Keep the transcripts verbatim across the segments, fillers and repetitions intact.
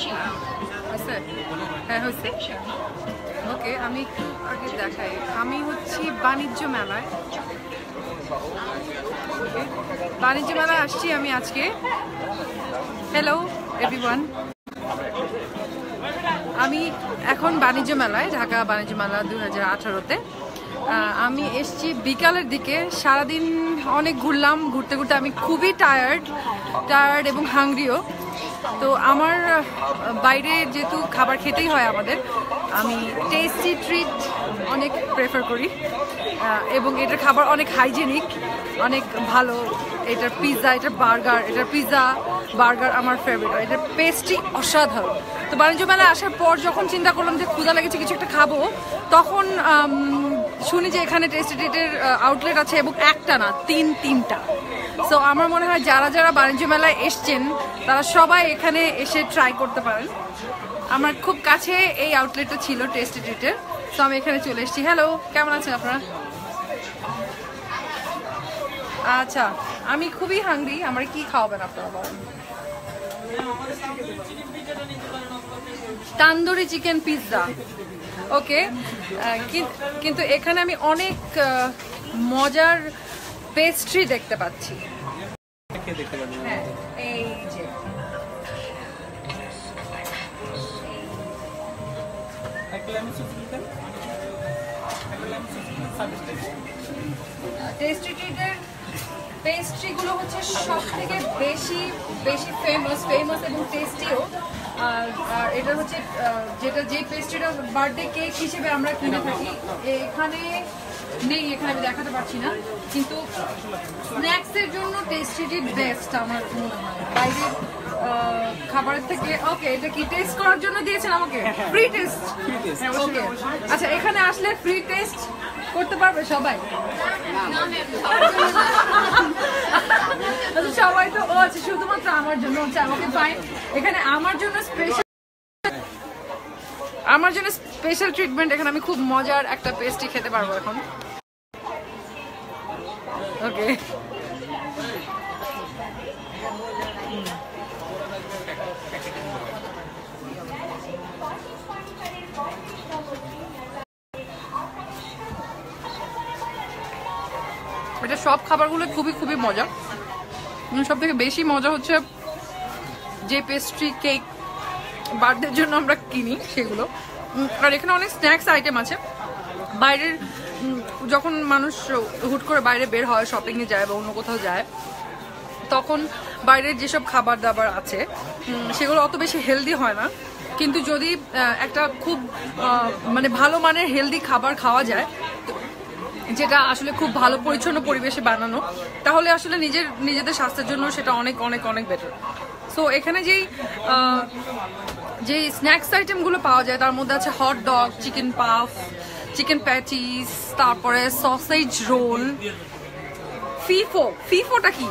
হ্যাঁ হয়েছে। ওকে, আমি একটু আগে দেখাই। আমি হচ্ছি বাণিজ্য মেলায়। বাণিজ্য মেলায় আসছি আমি আজকে। হ্যালো এভরিওয়ান, আমি এখন বাণিজ্য মেলায়, ঢাকা বাণিজ্য মেলা দুই হাজার আঠারোতে আমি এসছি বিকালের দিকে। সারাদিন অনেক ঘুরলাম, ঘুরতে ঘুরতে আমি খুবই টায়ার্ড টায়ার্ড এবং হাংরিও। তো আমার বাইরে যেহেতু খাবার খেতেই হয় আমাদের, আমি টেস্টি ট্রিট অনেক প্রেফার করি এবং এটার খাবার অনেক হাইজেনিক, অনেক ভালো। এটার পিৎজা, এটার বার্গার, এটার পিৎজা বার্গার আমার ফেভারিট। এটার পেস্ট্রি অসাধারণ। তো বাণিজ্য মেলায় আসার পর যখন চিন্তা করলাম যে ক্ষুধা লেগেছে, কিছু একটা খাবো, তখন শুনি যে এখানে টেস্টি ট্রিটের আউটলেট আছে এবং একটা না, তিন তিনটা। সো আমার মনে হয় যারা যারা বাণিজ্য মেলায় এসছেন তারা সবাই এখানে এসে ট্রাই করতে পারেন। আমার খুব কাছে এই আউটলেটটা ছিল টেস্টি ট্রিটের, সো আমি এখানে চলে এসেছি। হ্যালো, কেমন আছেন আপনারা? আচ্ছা, আমি খুবই হাংরি। আমার কি খাওয়াবেন আপনারা বলেন? Tandoori chicken pizza. ওকে, কিন্তু এখানে আমি অনেক মজার পেস্ট্রি দেখতে পাচ্ছি। হ্যাঁ, এই যে টেস্টি ট্রিটের পেস্ট্রিগুলো হচ্ছে সব থেকে বেশি বেশি ফেমাস ফেমাস এবং টেস্টিও। আর এটা হচ্ছে যেটা যে পেস্ট্রিটা বার্থডে কেক হিসেবে আমরা কিনে থাকি, এখানে নেই, এখানে আমি দেখাতে পারছি না। কিন্তু স্ন্যাক্সের জন্য টেস্টি ট্রিট বেস্ট আমার মনে হয় বাইরের খাবারের থেকে। ওকে, এটা কি টেস্ট করার জন্য দিয়েছেন আমাকে? Free test? ওকে, আচ্ছা, এখানে আসলে ফ্রি টেস্ট করতে পারবে সবাই? সবাই তো ও আচ্ছা, শুধুমাত্র আমার জন্য হচ্ছে। আমাকে ফাইন, এখানে আমার জন্য স্পেশাল আমার জন্য স্পেশাল ট্রিটমেন্ট। এখানে আমি খুব মজার একটা পেস্ট্রি খেতে পারবো এখন। ওকে, এটা সব খাবারগুলো খুবই খুবই মজা। সব থেকে বেশি মজা হচ্ছে যে পেস্ট্রি কেক বার্থডের জন্য আমরা কিনি সেগুলো। আর এখানে অনেক স্ন্যাক্স আইটেম আছে। বাইরের যখন মানুষ হুট করে বাইরে বের হয়, শপিংয়ে যায় বা অন্য কোথাও যায়, তখন বাইরের যেসব খাবার দাবার আছে সেগুলো অত বেশি হেলদি হয় না। কিন্তু যদি একটা খুব মানে ভালো মানের হেলদি খাবার খাওয়া যায়, যেটা আসলে খুব ভালো পরিচ্ছন্ন পরিবেশে বানানো, তাহলে আসলে নিজের নিজেদের স্বাস্থ্যের জন্য সেটা অনেক অনেক অনেক বেটার। সো এখানে যেই যেই স্ন্যাক্স আইটেমগুলো পাওয়া যায় তার মধ্যে আছে hot dog, chicken puff, chicken patties, তারপরে সসেজ রোল। ফিফো, ফিফোটা কি?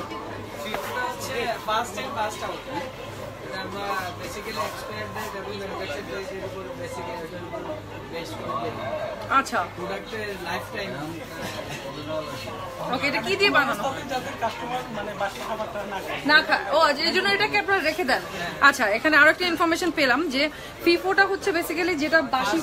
আচ্ছা, ওকে, এটা কি দিয়ে বানানো? না খায়, ও এই জন্য এটাকে আপনারা রেখে দেন। আচ্ছা, এখানে আরো একটা ইনফরমেশন পেলাম যে ফিফোটা হচ্ছে বেসিক্যালি যেটা বাসি।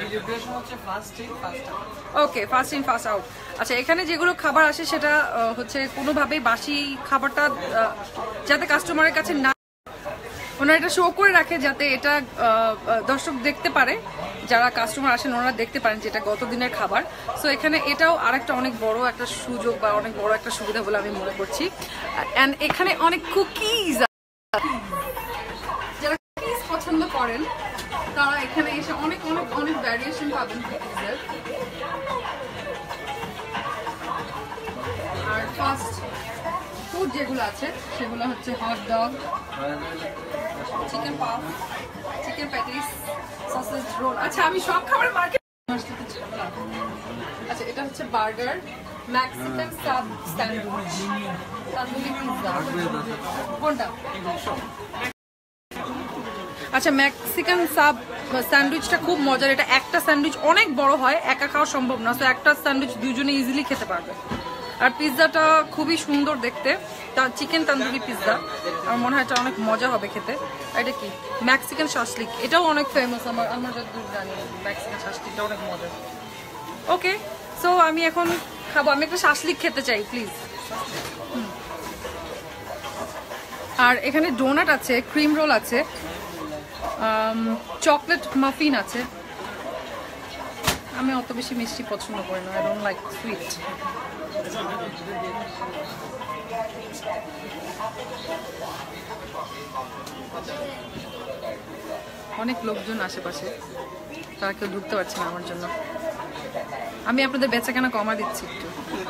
Okay, first in first out. আচ্ছা, এখানে যেগুলো খাবার আসে সেটা হচ্ছে কোনোভাবেই বাসি খাবারটা যাতে কাস্টমারের কাছে না, ওনারা এটা শো করে রাখে যাতে এটা দর্শক দেখতে পারে, যারা কাস্টমার আসেন ওনারা দেখতে পারেন যে এটা গত দিনের খাবার। সো এখানে এটাও আরেকটা অনেক বড় একটা সুযোগ বা অনেক বড় একটা সুবিধা বলে আমি মনে করছি। অ্যান্ড এখানে অনেক কুকিজ, যারা কুকিজ পছন্দ করেন তারা এখানে এসে অনেক অনেক অনেক ভ্যারিয়েশন পাবেন কুকিজের। আর ফার্স্ট ফুড যেগুলো আছে সেগুলো হচ্ছে hot dog, chicken puff, chicken patties, sausage roll. আচ্ছা, আমি সব খাবার মার্কেট। আচ্ছা, এটা হচ্ছে burger, Mexican sub sandwich, tandoori pizza. কোনটা? আচ্ছা, মেক্সিকান সাব স্যান্ডউইচটা খুব মজার। এটা একটা স্যান্ডউইচ অনেক বড় হয়, একা খাওয়া সম্ভব না। তো একটা স্যান্ডউইচ দুজনে ইজিলি খেতে পারবে। আর পিৎজাটা খুবই সুন্দর দেখতে, তার চিকেন তন্দুরি পিৎজা, আমার মনে হয় এটা অনেক মজা হবে খেতে। এটা কি মেক্সিকান শাসলিক, এটাও অনেক ফেমাস, আমার আমরা যতদূর জানি মেক্সিকান শাসলিকটা অনেক মজা। ওকে, সো আমি এখন খাবো, আমি একটা শাসলিক খেতে চাই প্লিজ। আর এখানে ডোনাট আছে, ক্রিম রোল আছে, চকলেট মাফিন আছে। আমি অত বেশি মিষ্টি পছন্দ করি না, আই ডোন্ট লাইক সুইট। অনেক লোকজন আশেপাশে, তারা কেউ ঢুকতে পারছে না আমার জন্য। আমি আপনাদের বেচাকেনা কমা দিচ্ছি একটু।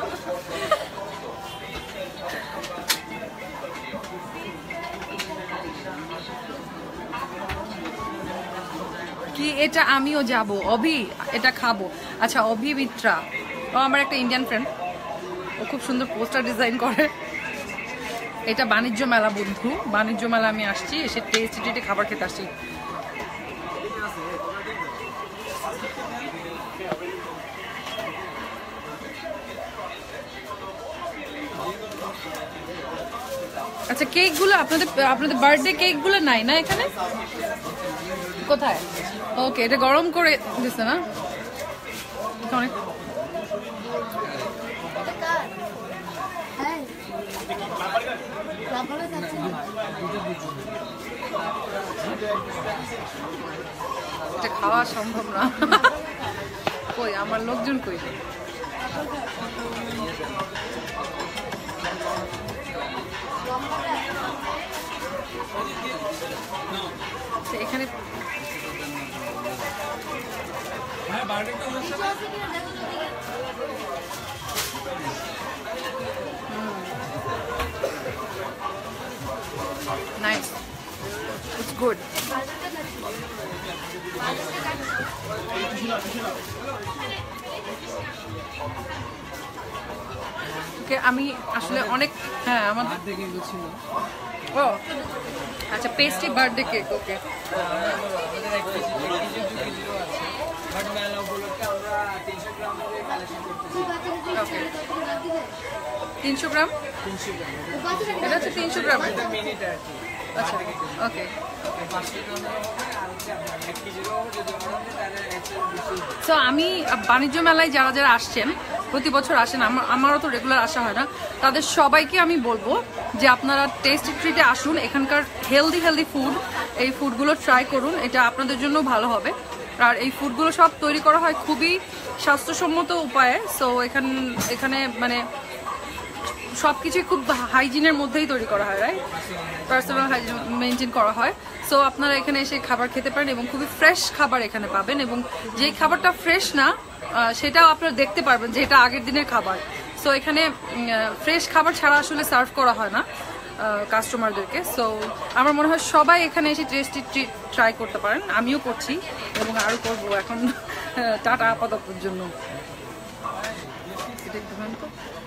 কি এটা আমিও যাব, অভি এটা খাবো। আচ্ছা, অভি মিত্রা, ও আমার একটা ইন্ডিয়ান ফ্রেন্ড, ও খুব সুন্দর পোস্টার ডিজাইন করে। এটা বাণিজ্য মেলা বন্ধু, বাণিজ্য মেলা আমি আসছি, এসে টেস্টি টেস্টি খাবার খেতে আসছি। আচ্ছা, কেকগুলো আপনাদের আপনাদের বার্থডে কেকগুলো নাই না এখানে? কোথায়? ওকে, এটা গরম করে দিছে না অনেক। এটা খাওয়া সম্ভব না। কই আমার লোকজন কই? এখানে নাইস, ইটস গুড। ওকে, আমি আসলে অনেক, হ্যাঁ আমার ও আচ্ছা, পেস্ট্রি বার্থডে কেক। ওকে, তিনশো গ্রাম, এটা হচ্ছে তিনশো গ্রাম। আচ্ছা, ওকে। সো আমি বাণিজ্য মেলায় যারা যারা আসছেন, প্রতি বছর আসেন, আমার আমারও তো রেগুলার আসা হয় না, তাদের সবাইকে আমি বলবো যে আপনারা টেস্ট ট্রিটে আসুন। এখানকার হেলদি হেলদি ফুড, এই ফুডগুলো ট্রাই করুন, এটা আপনাদের জন্য ভালো হবে। আর এই ফুডগুলো সব তৈরি করা হয় খুবই স্বাস্থ্যসম্মত উপায়ে। সো এখান এখানে মানে সব কিছুই খুব হাইজিনের মধ্যেই তৈরি করা হয়, রাইট? পার্সোনাল হাইজিন মেনটেন করা হয়। সো আপনারা এখানে এসে খাবার খেতে পারেন এবং খুবই ফ্রেশ খাবার এখানে পাবেন, এবং যেই খাবারটা ফ্রেশ না সেটাও আপনারা দেখতে পারবেন যে এটা আগের দিনের খাবার। সো এখানে ফ্রেশ খাবার ছাড়া আসলে সার্ভ করা হয় না কাস্টমারদেরকে। সো আমার মনে হয় সবাই এখানে এসে টেস্টি ট্রিট ট্রাই করতে পারেন, আমিও করছি এবং আরও করবো। এখন টাটা আপাততর জন্য। এটা একটু